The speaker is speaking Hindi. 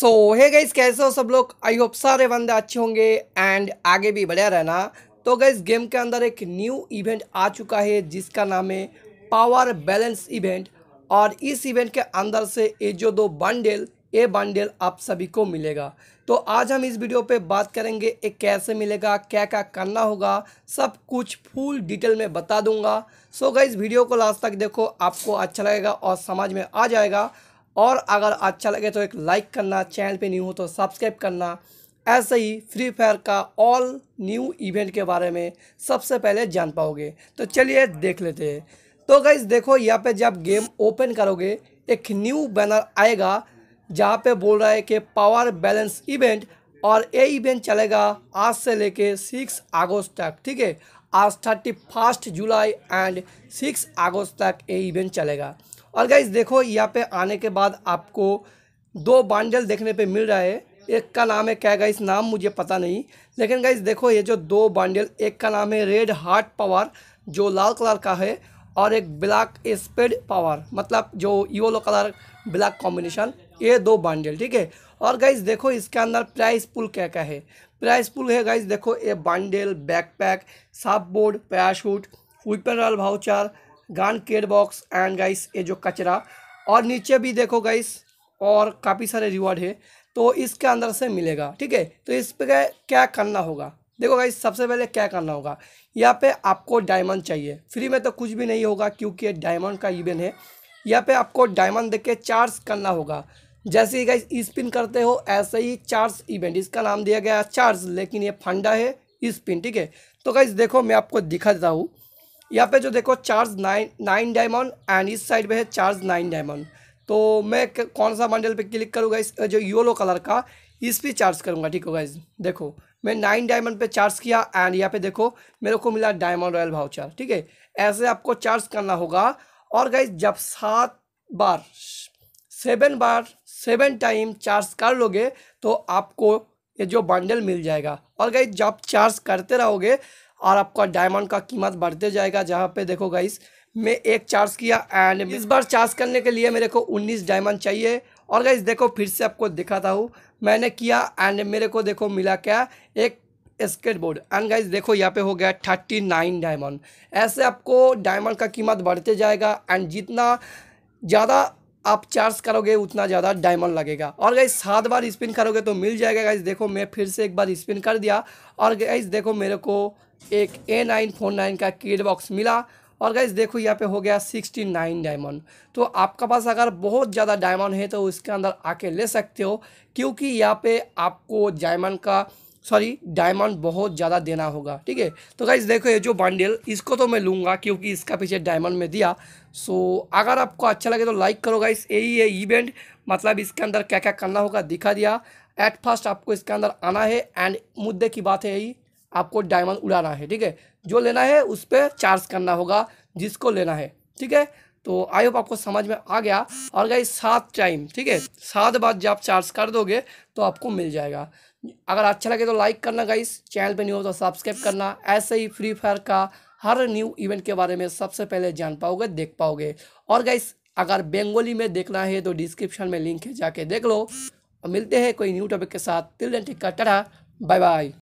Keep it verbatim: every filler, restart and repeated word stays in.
सो हे गाइस, कैसे हो सब लोग। आई होप सारे बंदे अच्छे होंगे एंड आगे भी बढ़िया रहना। तो गाइस, गेम के अंदर एक न्यू इवेंट आ चुका है जिसका नाम है पावर बैलेंस इवेंट। और इस इवेंट के अंदर से ये जो दो बंडल ये बंडल आप सभी को मिलेगा। तो आज हम इस वीडियो पे बात करेंगे ये कैसे मिलेगा, क्या क्या करना होगा, सब कुछ फुल डिटेल में बता दूंगा। सो गाइस, वीडियो को लास्ट तक देखो, आपको अच्छा लगेगा और समझ में आ जाएगा। और अगर अच्छा लगे तो एक लाइक करना, चैनल पे न्यू हो तो सब्सक्राइब करना। ऐसे ही फ्री फायर का ऑल न्यू इवेंट के बारे में सबसे पहले जान पाओगे। तो चलिए देख लेते हैं। तो गाइस देखो, यहाँ पे जब गेम ओपन करोगे एक न्यू बैनर आएगा जहाँ पे बोल रहा है कि पावर बैलेंस इवेंट। और ये इवेंट चलेगा आज से लेके सिक्स अगस्त तक। ठीक है, आज थर्टी फर्स्ट जुलाई एंड सिक्स अगस्त तक ये इवेंट चलेगा। और गाइस देखो, यहाँ पे आने के बाद आपको दो बंडल देखने पे मिल रहा है। एक का नाम है क्या गाइस, नाम मुझे पता नहीं, लेकिन गाइस देखो ये जो दो बंडल, एक का नाम है रेड हार्ट पावर जो लाल कलर का है, और एक ब्लैक स्पीड पावर मतलब जो येलो कलर ब्लैक कॉम्बिनेशन, ये दो बंडल। ठीक है। और गाइस देखो इसके अंदर प्राइस पुल क्या क्या है। प्राइस पुल है गाइस देखो, ये bundle, backpack, surfboard, parachute, weapon royale voucher, gun care box and guys ये जो कचरा। और नीचे भी देखो गाइस और काफ़ी सारे रिवॉर्ड है, तो इसके अंदर से मिलेगा। ठीक है। तो इस पे क्या करना होगा, देखो गाइस सबसे पहले क्या करना होगा, यहाँ पे आपको डायमंड चाहिए। फ्री में तो कुछ भी नहीं होगा क्योंकि ये डायमंड का इवेंट है। यहाँ पे आपको डायमंड देख के चार्ज करना होगा। जैसे ही गाइस स्पिन करते हो ऐसे ही चार्ज इवेंट, इसका नाम दिया गया चार्ज, लेकिन ये फंडा है स्पिन। ठीक है। तो गाइस देखो मैं आपको दिखा देता हूँ। यहाँ पे जो देखो charge nine nine diamond and इस साइड पे है चार्ज नाइन डायमंड। तो मैं कौन सा बंडल पे क्लिक करूँगा, इस जो येलो कलर का, इस पे चार्ज करूँगा। ठीक है गाइस, देखो मैं नाइन डायमंड पे चार्ज किया एंड यहाँ पे देखो मेरे को मिला डायमंड रॉयल वाउचर। ठीक है, ऐसे आपको चार्ज करना होगा। और गाइस जब सात बार सेवन बार सेवन टाइम चार्ज कर लोगे तो आपको ये जो बंडल मिल जाएगा। और गाइस जब चार्ज करते रहोगे और आपका डायमंड का कीमत बढ़ते जाएगा। जहाँ पे देखो गाइस मैं एक चार्ज किया एंड इस बार चार्ज करने के लिए मेरे को उन्नीस डायमंड चाहिए। और गाइस देखो फिर से आपको दिखाता हूँ, मैंने किया एंड मेरे को देखो मिला क्या, एक स्केट बोर्ड। एंड गाइस देखो यहाँ पे हो गया थर्टी नाइन डायमंड। ऐसे आपको डायमंड का कीमत बढ़ते जाएगा एंड जितना ज़्यादा आप चार्ज करोगे उतना ज़्यादा डायमंड लगेगा। और गाइस सात बार स्पिन करोगे तो मिल जाएगा। गाइस देखो मैं फिर से एक बार स्पिन कर दिया और गाइस देखो मेरे को एक ए नाइन फोर नाइन का किड बॉक्स मिला। और गाइस देखो यहाँ पे हो गया सिक्सटी नाइन डायमंड। तो आपका पास अगर बहुत ज़्यादा डायमंड है तो इसके अंदर आके ले सकते हो, क्योंकि यहाँ पे आपको डायमंड का सॉरी डायमंड बहुत ज़्यादा देना होगा। ठीक है। तो गाइस देखो ये जो बंडल, इसको तो मैं लूँगा क्योंकि इसका पीछे डायमंड में दिया। सो अगर आपको अच्छा लगे तो लाइक करो गाइस। यही है इवेंट, मतलब इसके अंदर क्या क्या करना होगा दिखा दिया। एट फर्स्ट आपको इसके अंदर आना है एंड मुद्दे की बात है यही, आपको डायमंड उड़ाना है। ठीक है, जो लेना है उस पर चार्ज करना होगा जिसको लेना है। ठीक है। तो आई होप आपको समझ में आ गया। और गाइस सात टाइम, ठीक है, सात बार जब आप चार्ज कर दोगे तो आपको मिल जाएगा। अगर अच्छा लगे तो लाइक करना गाइस, चैनल पे न्यू हो तो सब्सक्राइब करना। ऐसे ही फ्री फायर का हर न्यू इवेंट के बारे में सबसे पहले जान पाओगे, देख पाओगे। और गाइस अगर बंगाली में देखना है तो डिस्क्रिप्शन में लिंक है, जाके देख लो। और मिलते हैं कोई न्यू टॉपिक के साथ। Till then take care, tata, bye bye.